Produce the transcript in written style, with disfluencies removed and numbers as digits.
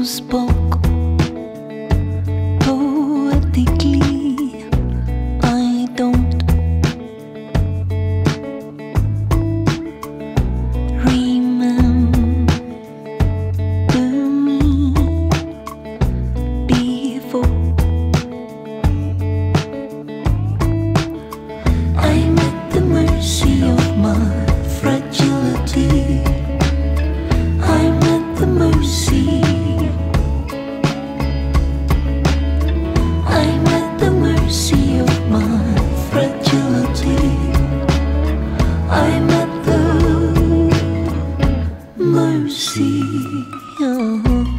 spoke poetically. I don't remember me before. I'm at the mercy of my fragility. I'm at the mercy. I'm at the mercy of my fragility. I'm at the mercy. Oh.